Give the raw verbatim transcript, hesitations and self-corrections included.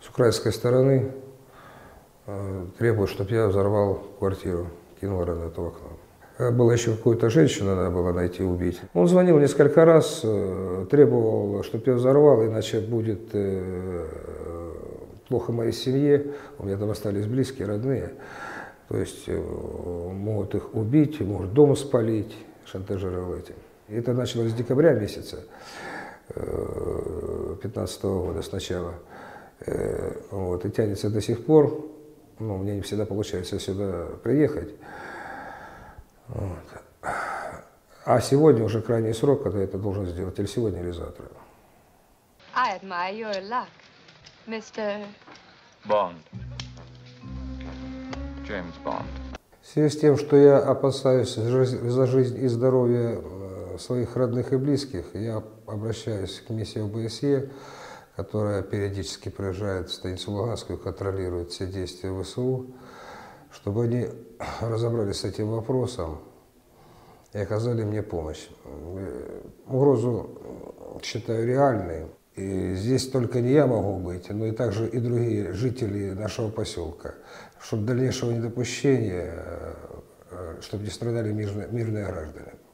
с украинской стороны э, требуют, чтобы я взорвал квартиру, кинул гранату в окно. Была еще какую-то женщину, надо было найти, убить. Он звонил несколько раз, э, требовал, чтобы я взорвал, иначе будет э, плохо моей семье. У меня там остались близкие, родные. То есть э, могут их убить, может дом спалить, шантажировал этим. И это началось с декабря месяца две тысячи пятнадцатого года сначала. Э, вот, и тянется до сих пор. Ну, мне не всегда получается сюда приехать. Вот. А сегодня уже крайний срок, когда это должен сделать, или сегодня, или завтра. I admire your luck, мистер Bond. Джеймс Бонд. В связи с тем, что я опасаюсь за жизнь и здоровье своих родных и близких, я обращаюсь к миссии о бэ эс е, которая периодически приезжает в станицу Луганскую, контролирует все действия вэ эс у, чтобы они разобрались с этим вопросом и оказали мне помощь. Угрозу считаю реальной. И здесь только не я могу быть, но и также и другие жители нашего поселка, чтобы дальнейшего недопущения, чтобы не страдали мирные, мирные граждане.